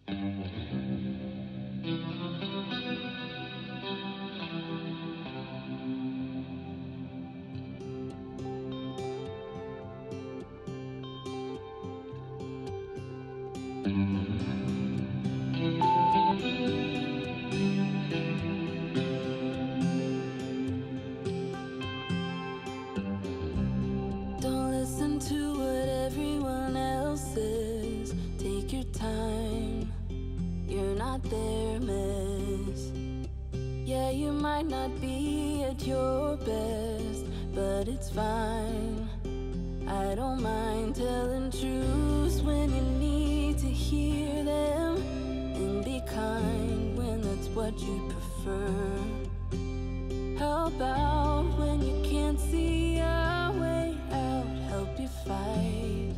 Don't listen to what everyone else says. Take your time, you're not their mess. Yeah, you might not be at your best, but it's fine. I don't mind telling truths when you need to hear them, and be kind when that's what you prefer. How about when you can't see a way out, help you fight,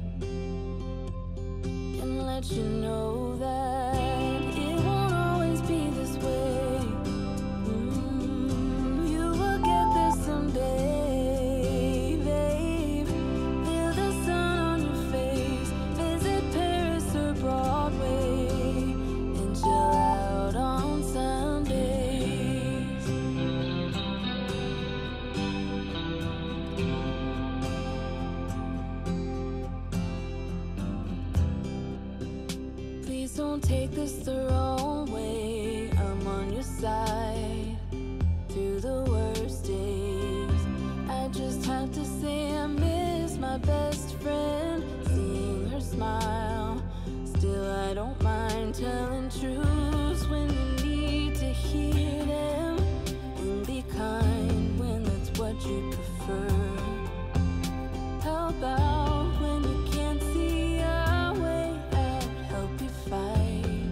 and let you know that it won't always be this way. You will get there someday, babe. Feel the sun on your face, visit Paris or Broadway, and chill out on Sundays. Please don't take this the wrong way. I'm on your side through the worst days. I just have to say I miss my best friend, seeing her smile. Still, I don't mind telling truths when you need to hear them, and be kind when that's what you prefer. How about when you can't see a way out, help you fight,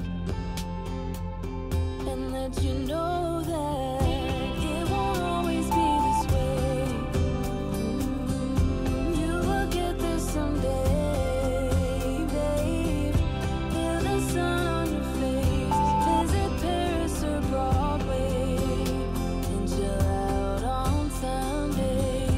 and let you know that it won't always be this way. You will get there someday, babe. Feel the sun on your face, visit Paris or Broadway, and chill out on Sundays.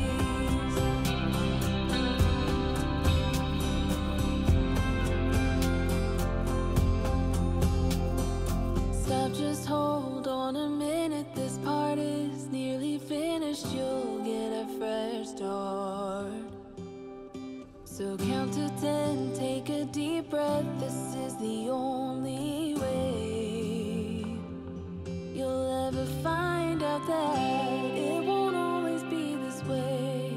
Stop, just hold on a minute. This part is nearly finished. You'll get a fresh start. So count to 10, take a deep breath. This is the only way you'll ever find out that it won't always be this way.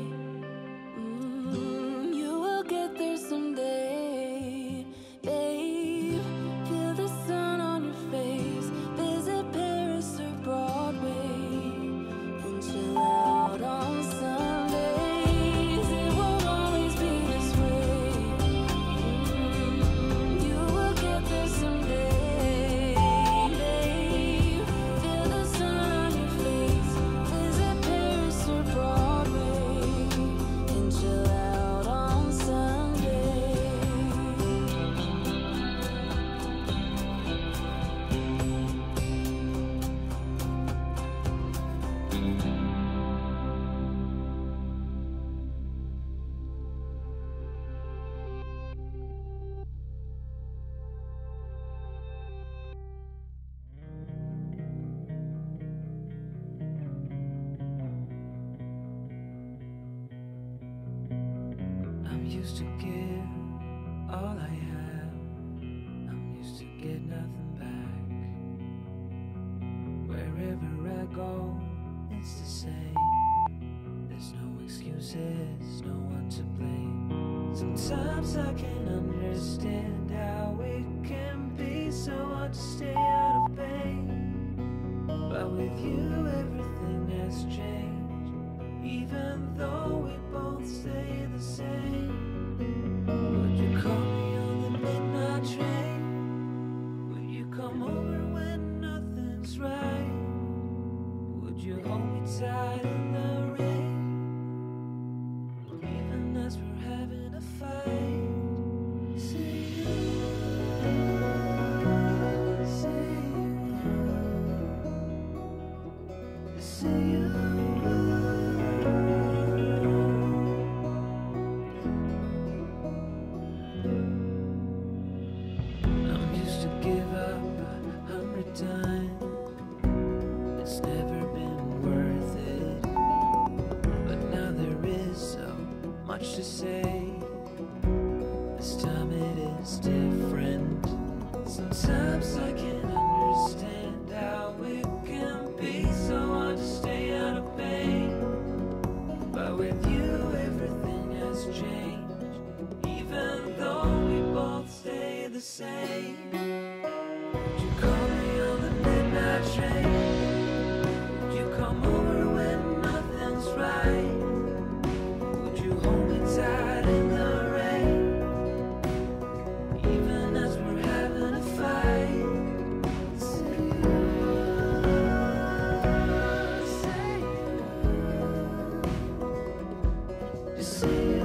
You will get there someday, babe. Feel the sun on your face, visit Paris or Broadway, and chill out on Sundays. It won't always be this way. You will get there someday, babe. Feel the sun on your face, visit Paris or Broadway, and chill out on Sundays. I'm used to give all I have. I'm used to get nothing back. Wherever I go, it's the same. There's no excuses, no one to blame. Sometimes I can understand how it can be so hard to stay out of pain. But with you, everything has changed. Even though we both stay the same. Would you call me on the midnight train? Would you come over when nothing's right? Would you hold me tight in the rain? Even as we're having a fight, say Sometimes I can't understand how it can be so hard to stay out of pain. But with you everything has changed, even though we both stay the same. Would you call me on the midnight train? Would you come over when nothing's right? Would you hold me tight in the rain, even as we're having a fight? Say you, just say you.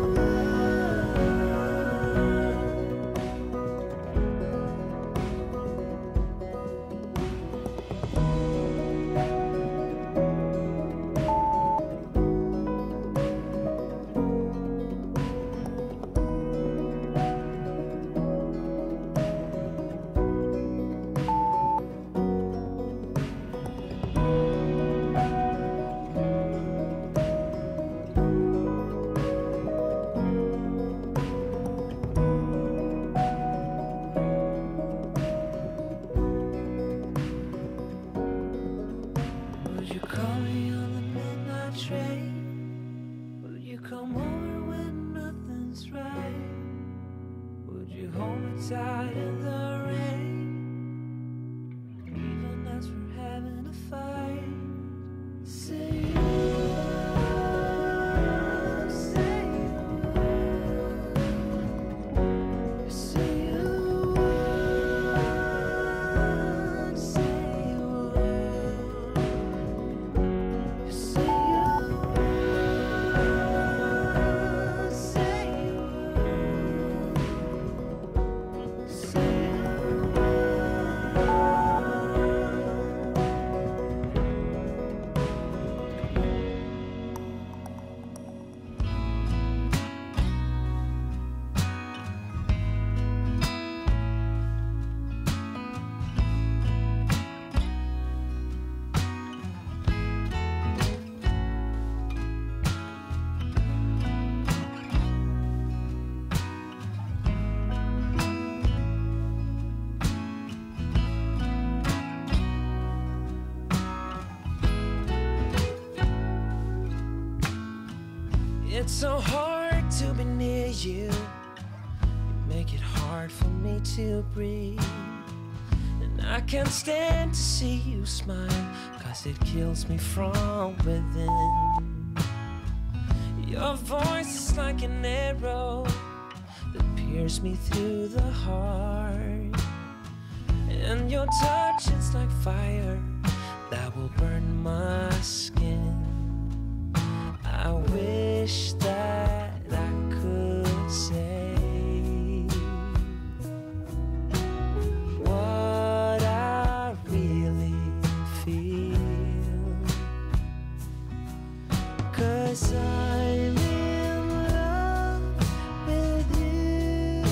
Would you call me on the midnight train? Would you come over when nothing's right? Would you hold me tight in the rain, even as we're having a fight? Say you, say you, say you, say you. It's so hard to be near you. You make it hard for me to breathe. And I can't stand to see you smile, 'cause it kills me from within. Your voice is like an arrow that pierces me through the heart. And your touch is like fire that will burn my skin. I wish that I could say what I really feel, 'cause I'm in love with you.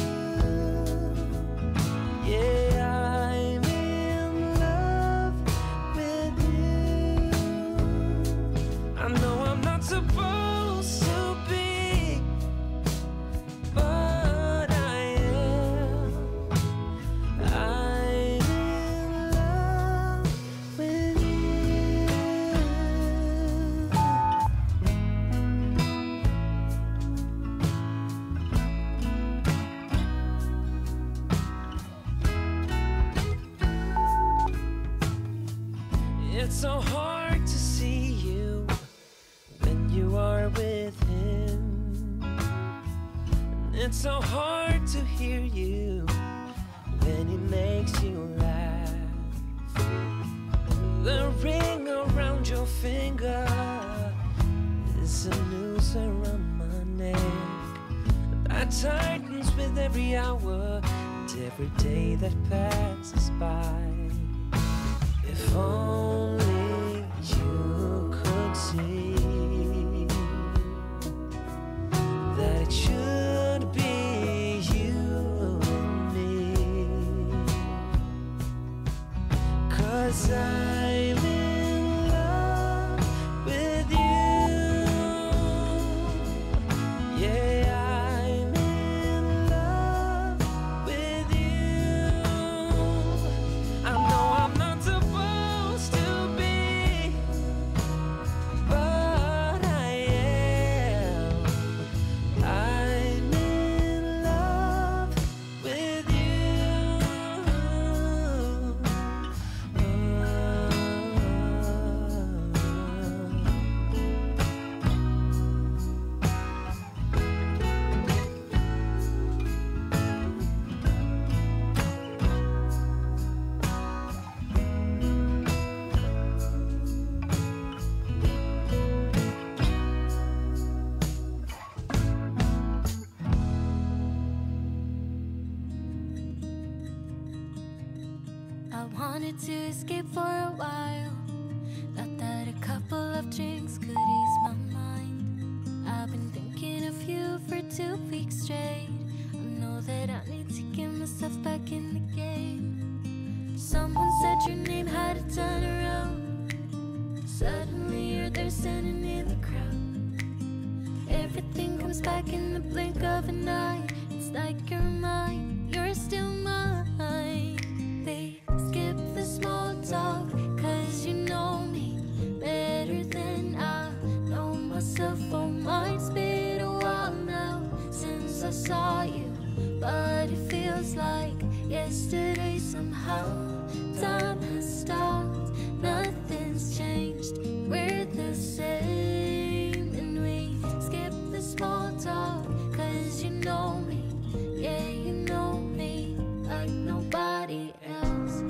Yeah, I'm in love with you. I know I'm not supposed to be, but I am. I'm in love with you. It's so hard to see you when you are with him. And it's so hard to hear you when he makes you laugh. The ring around your finger is a noose around my neck that tightens with every hour and every day that passes by. If only you could see that it should be you and me, 'cause I'm in love with you. Yeah, I'm in love with you. I wanted to escape for a while. Thought that a couple of drinks could ease my mind. I've been thinking of you for 2 weeks straight. I know that I need to get myself back in the game. Someone said your name had a turn around. Suddenly you're there standing in the crowd. Everything comes back in the blink of an eye. It's like you're mine, you're still mine. They skip the small talk, cause you know me better than I know myself. Oh, might's been a while now since I saw you, but it feels like yesterday somehow. Time has stopped, nothing's changed, we're the same. And we skip the small talk, cause you know me, yeah, you know me like nobody else.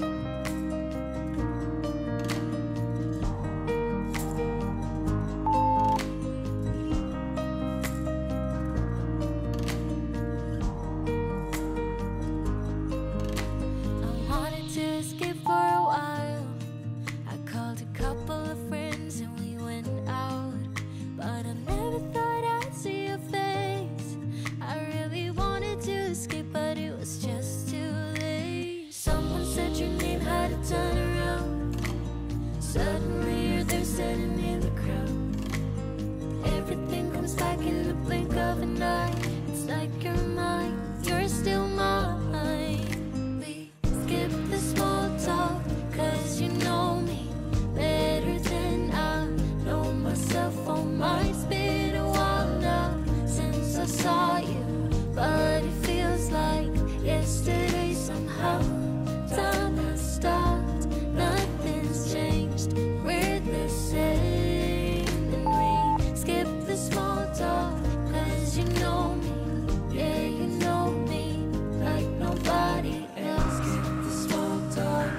I wanted to escape for a while. I called a couple of friends and we went out, but I never thought I'd see your face. I really wanted to escape, but it was just too late. Someone said your name had a turn around. Suddenly you're there standing in the crowd. Everything comes back in the blink of an eye. It's like you're mine, you're still mine. We skip the small talk, cause you know me better than I know myself. Oh, might's been a while now since I saw you, but it feels like yesterday somehow. Time has stopped, nothing's changed, we're the same. And we skip the small talk, cause you know me, yeah, you know me like nobody else. Skip the small talk.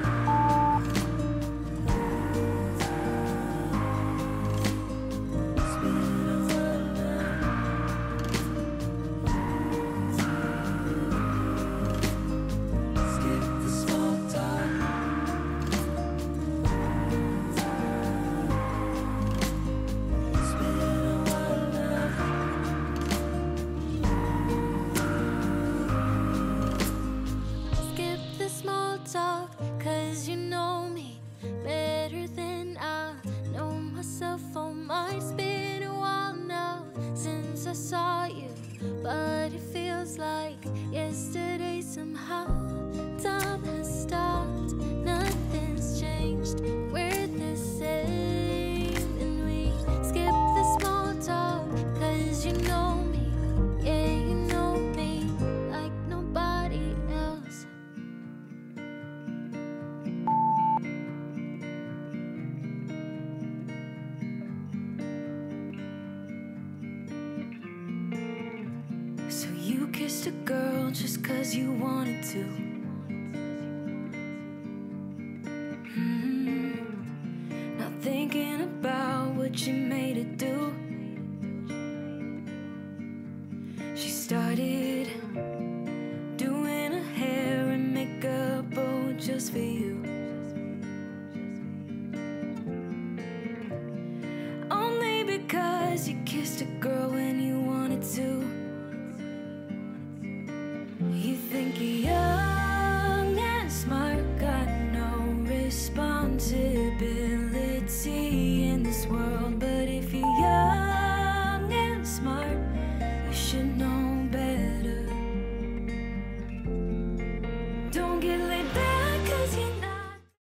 It's been a while now. Skip the small talk. It's been a while now. Skip the small talk, cause you know me better than I know myself. Oh, might's been a while now since I saw you, but it feels like yesterday somehow. Time has stopped, nothing's changed, we're the same. And we skip the small talk, cause you know me, yeah, you know me like nobody else. So you kissed a girl just cause you wanted to. Not thinking about what you made it do. She started doing her hair and makeup, oh, just for you. Only because you kissed a girl when you wanted to. You think you're young and smart, got no responsibility in this world. But if you're young and smart, you should know better. Don't get laid back.